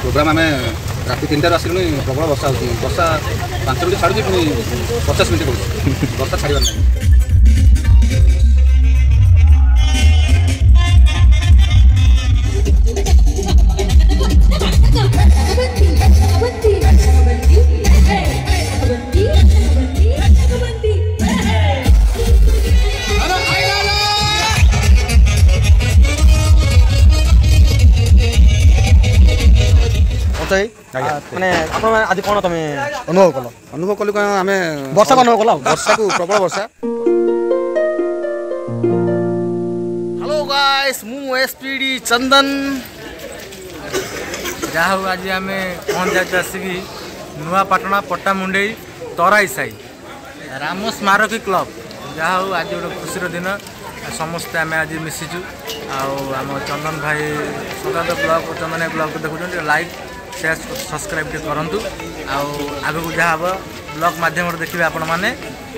Programme आम राति 3टार आसलु प्रबल वर्षा होती वर्षा 5 मिनट छाड़ी पुणी 50 मिनट कर वर्षा छाड़ ना माने आज कौन तुम अनुभव कलु आम वर्षा अनुभव कल वर्षा को प्रबल वर्षा। हेलो गाइस मु एसपीडी चंदन जहाँ आज आम पहुँच आसिकी नुआपाटना पट्टामुंडई तराई साई राम स्मारकी क्लब जहाँ आज गोटे खुशी दिन समस्ते आम आज मिशिचु आम चंदन भाई सुगात ब्लॉग चंदन ब्लॉग को देखुं लाइक शेयर सब्सक्राइब करूँ आग को जहाँ हम ब्लॉग मध्यम देखिए आपण मैंने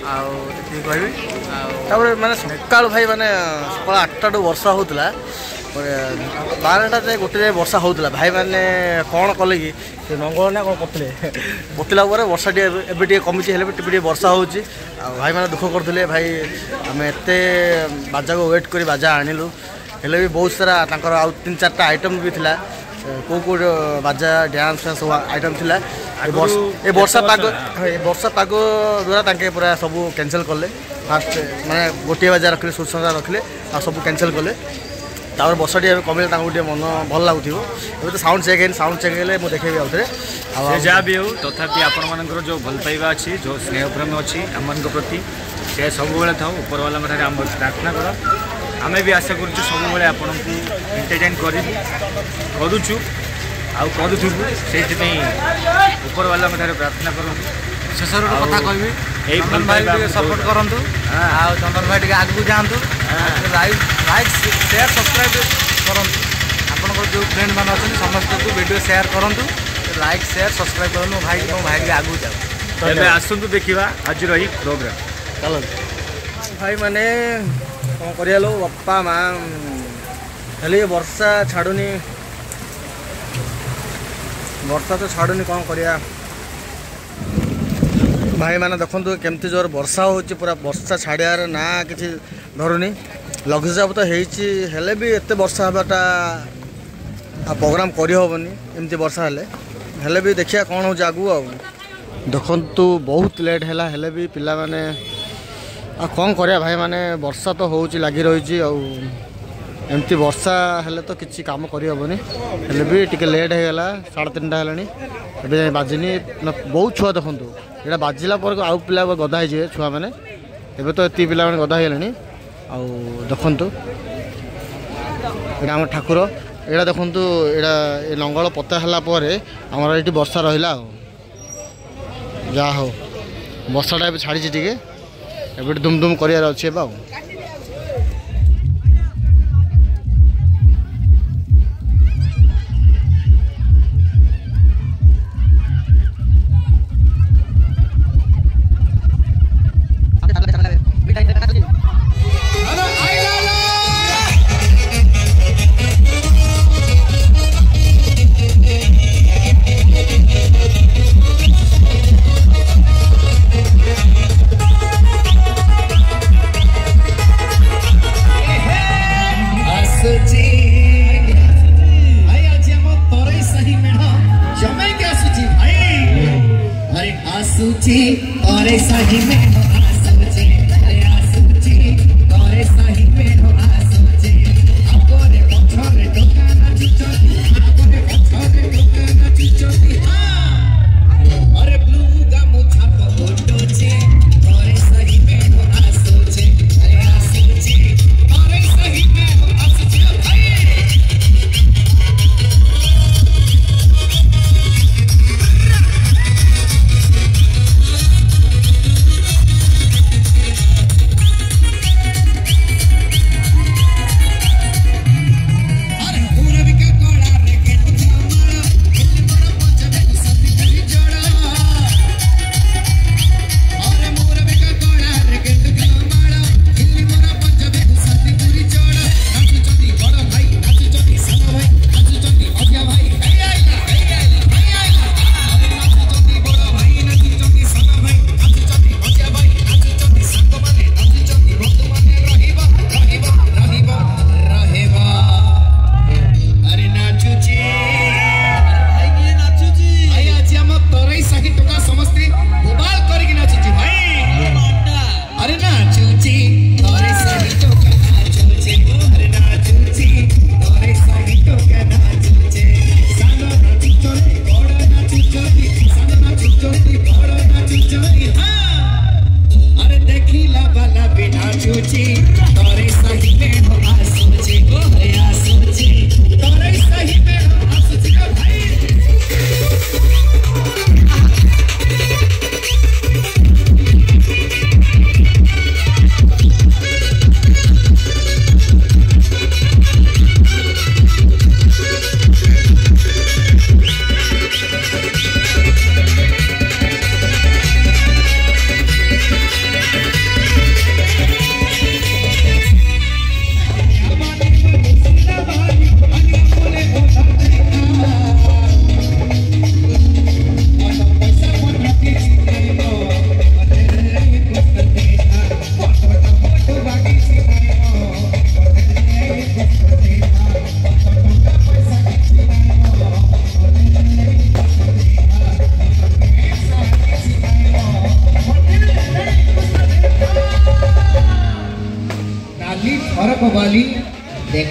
कहबी माने सका भाई माने सका 8टा वर्षा होता 12टा जाए गोटे जाए वर्षा होता भाई मैंने कौन कले कि नंगल ना कौन करते बतला वर्षा टे कमी टे वर्षा हो भाई मैंने दुख करते भाई आम एत बाजा को वेट कर बाजा आणिलु हेले भी बहुत सारा आउ 3-4टा आइटम भी थिला को बाजा डांस सब आइटम थिला ए वर्षा पाग द्वारा पूरा सब कैंसल कले फास्ट माने गोटे बाजा रखले सूचना रखले आ सब कैंसल कले तापर वर्षा टी कमिले गोटे मन भल लगुव ए तो साउंड चेक हेल्ले मुझे देखेबी आउे जहाँ भी हो तथापि आपण मानकर जो भल पाइबा अच्छी जो स्नेह प्रेम अच्छी आम प्रति से सब था ऊपर वाला आम प्रार्थना कर आम भी आशा करुँ सब आपन को एंटरटेन करुचु आुबू से ऊपर वाला प्रार्थना करूँ शेष कथा कहबी चंदन भाई सपोर्ट करूँ चंदन भाई आगे जातु लाइक शेयर सब्सक्राइब करूँ आप जो फ्रेंड मैंने अच्छे समस्त को वीडियो शेयर करूँ लाइक शेयर सब्सक्राइब करूँ भाई तुम भाई के आगू जाओ आसतु देखा आज रही प्रोग्राम चलो भाई माने कौन कर बापा माँ हेल्ले वर्षा छाड़ुनी वर्षा तो छाड़ुनी कौन करिया भाई मैंने देखो केमती जोर वर्षा हो पूरा वर्षा छाड़ियार ना कि धरुनी लघुचाप तो हेले भी एत वर्षा हवाटा प्रोग्राम करहबनी एमती वर्षा हेले भी देखिया कौन हो आगू आ देखु बहुत लेट है हेले भी पिला माने कौन करिया भाई माने वर्षा तो हो लगी रही एमती वर्षा हेले तो किसी काम करहबनी हेले भी टिके लेट हो गला 3:30 है बाजिनी बहुत छुआ देखु यहाँ बाजिला पर आउ पिला गधा हो छुआ मैंने एवं तो ये पिला गधा होगले देखु यहाँ आम ठाकुर यहाँ देखु यहाँ लंगल पता है आमर ये वर्षा रहा जहा हो वर्षाटा छाड़ी टे एबे दुम दुम कर अच्छे और सही में आसुची अरे आसुची और सही में आसुची आपरे पछरे दुकान चिचोटी आपरे पछरे दुकान चिचोटी अरे ब्लू गामुछा फोटोची और सही में आसुची अरे आसुची और सही में आसुची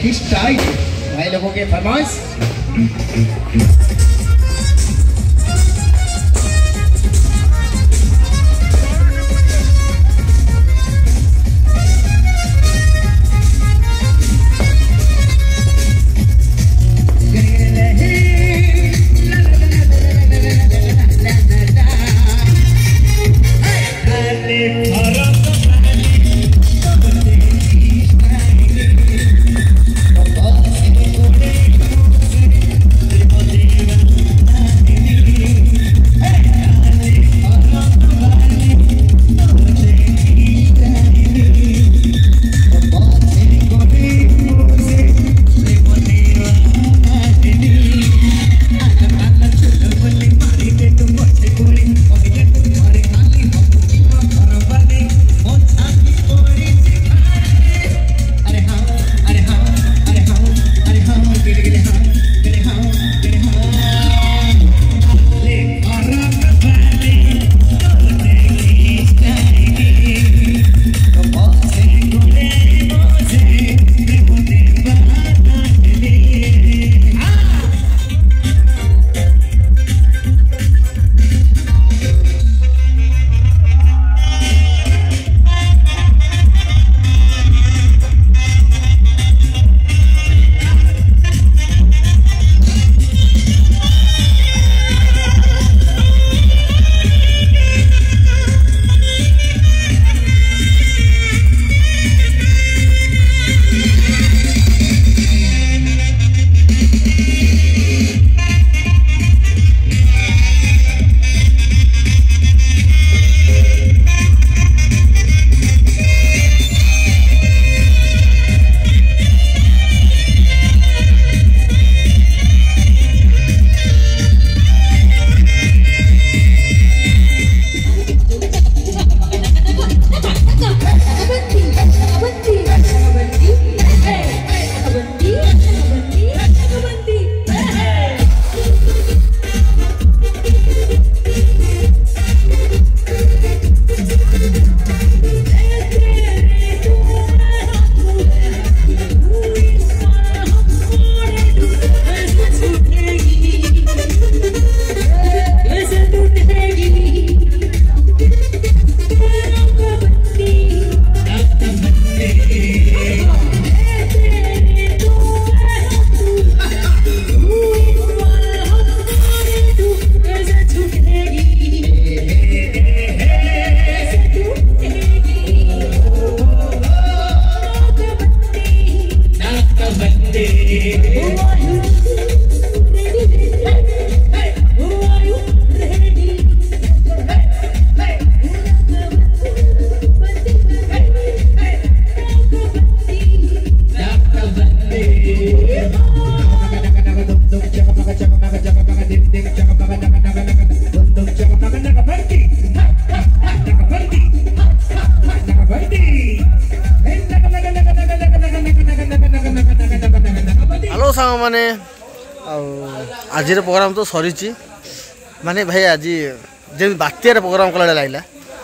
की स्टाइल भाई लोगों के फरमाइश मैंने आज प्रोग्राम तो सरी माने भाई आज जमी बात्यार प्रोग्राम कला लगला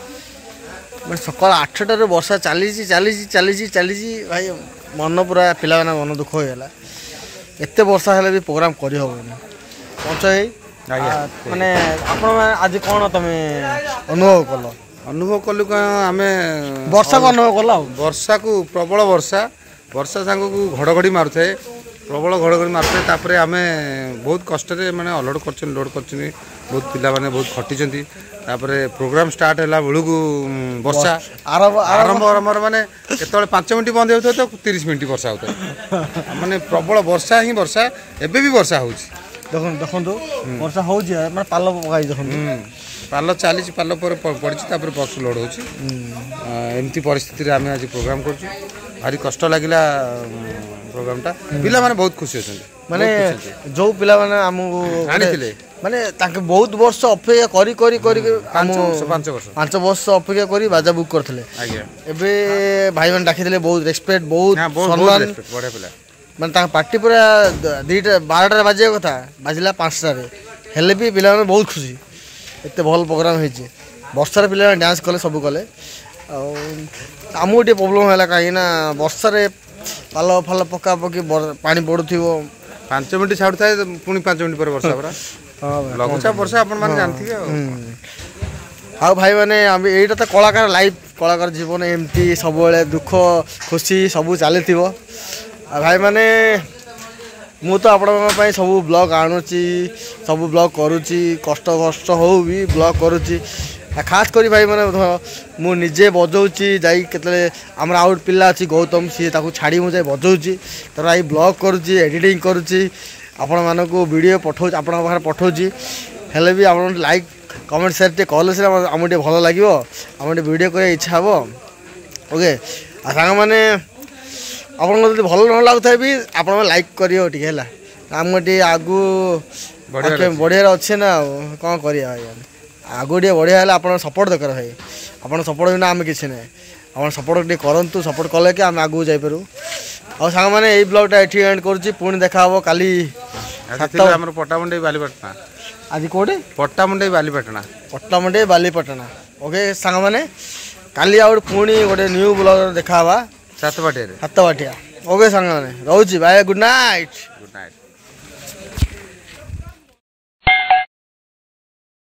मैं सका 8टार वर्षा चली चली चली चली भाई मन पूरा पिला मन दुख होगा एत वर्षा हेल्ले भी प्रोग्राम कर पंच माने आप आज कौन तुम अनुभव कलु आम वर्षा को अनुभव कल वर्षा को प्रबल वर्षा वर्षा सांग को घड़घड़ी मारुए प्रबल घड़घड़ी मारुए तापर आम बहुत कष्ट माने लोड कर लोड कर बहुत पिला माने बहुत खटी प्रोग्राम स्टार्ट है बेलू वर्षा आरंभ आरंभ माने केतले 5 मिनट बंद होता तो 30 मिनट वर्षा होता माने प्रबल वर्षा ही वर्षा एबे भी वर्षा होउची देखो वर्षा हो पाल पकाई देखो पाल चली पाल पड़ी बक्स लोड होमती परिस्थिति आम आज प्रोग्राम कर भारी कष्ट लगिला प्रोग्राम टा पिला माने बहुत खुशी होछन माने जो पिला माने हमहु आनिथिले माने ताके बहुत वर्ष अपेक्षा करी करी करी 5 वर्ष अपेक्षा करी बाजा बुक करथिले आज्ञा एबे भाई माने डाकिथिले बहुत रेस्पेक्ट बहुत सम्मान बढिया पिला माने ता पार्टी पूरा 12टा बाजे कथा बाजिला 5टा रे हेले भी पिला माने बहुत खुशी एते भल प्रोग्राम होइचे वर्षार पिला डांस कले सब कले आमको गोटे प्रोब्लेम है कहीं वर्षा ପାଲ ଫାଲ ପକାପକି ପାଣି ପଡ଼ୁଥିବ। 5 ମିନିଟ୍ ଛାଡ଼ୁଥାଏ ପୁଣି 5 ମିନିଟ୍ ପରେ ବର୍ଷା ପରା ଲଘୁଚାପ ବର୍ଷା ଆପଣମାନେ ଜାଣିଥିବେ ଆଉ ଭାଇମାନେ ଆମେ ଏଇଟା ତ କଳାକାର ଲାଇଫ୍ କଳାକାର ଜୀବନ ଏମିତି ସବୁବେଳେ ଦୁଃଖ ଖୁସି ସବୁ ଚାଲିଥିବ। ଆଉ ଭାଇମାନେ ମୁଁ ତ ଆପଣଙ୍କ ପାଇଁ ସବୁ ବ୍ଲଗ୍ ଆଣୁଛି ସବୁ ବ୍ଲଗ୍ କରୁଛି କଷ୍ଟ ହଉ ବି ବ୍ଲଗ୍ କରୁଛି। ଖାସ୍ କରି ଭାଇମାନେ ମୁଁ ନିଜେ ବଜାଉଛି ଯାଇ କେତେବେଳେ ଆମର ଆଉ ଗୋଟେ ପିଲା ଅଛି ଗୌତମ ସିଏ ତାକୁ ଛାଡ଼ି ମୁଁ ଯାଇ ବଜାଉଛି ତାର ଏଇ ବ୍ଲଗ୍ କରୁଛି ଏଡ଼ିଟିଂ କରୁଛି ଆପଣମାନଙ୍କୁ ଭିଡ଼ିଓ ପଠାଉଛି ଆପଣଙ୍କ ପାଖରେ ପଠାଉଛି। ହେଲେ ବି ଆପଣ ଲାଇକ୍ କମେଣ୍ଟ ସେୟାର ଟିକେ କଲେ ସିନା ଆମକୁ ଟିକେ ଭଲ ଲାଗିବ ଆମକୁ ଟିକେ ଭିଡ଼ିଓ କରିବା ଇଚ୍ଛା ହେବ। ଓକେ ଆଉ ସାଙ୍ଗମାନେ ଆପଣଙ୍କୁ ଯଦି ଭଲ ନ ଲାଗୁଥାଏ ବି ଆପଣମାନେ ଲାଇକ୍ କରିବ ଟିକେ ହେଲା ଆମକୁ ଟିକେ ଆଗକୁ ବଢ଼ିଆରେ ଅଛି ନା ଆଉ କ'ଣ କରିବା ଭାଇ ଆଗକୁ ଟିକେ ବଢ଼ିଆ ହେଲେ ଆପଣ ସପୋର୍ଟ ଦରକାର ଭାଇ ଆପଣ ସପୋର୍ଟ ବିନା ଆମେ କିଛି ନାହିଁ ଆପଣ ସପୋର୍ଟ ଟିକେ କରନ୍ତୁ ସପୋର୍ଟ କଲେ କି ଆମେ ଆଗକୁ ଯାଇପାରୁ। ଆଉ ସାଙ୍ଗମାନେ ଏଇ ବ୍ଲଗ୍ଟା ଏଠି ଏଣ୍ଡ କରୁଛି ପୁଣି ଦେଖା ହେବ କାଲି ଆମର ପଟ୍ଟାମୁଣ୍ଡେଇ ବାଲିପାଟଣା ଆଜି କେଉଁଠି ପଟ୍ଟାମୁଣ୍ଡେଇ ବାଲିପାଟଣା। ଓକେ ସାଙ୍ଗମାନେ କାଲି ଆଉ ପୁଣି ଗୋଟେ ନ୍ୟୁ ବ୍ଲଗ୍ ଦେଖା ହେବା ସାତବାଟିଆରେ ଓକେ ସାଙ୍ଗମାନେ ରହୁଛି ବାଏ ଗୁଡ୍ ନାଇଟ୍।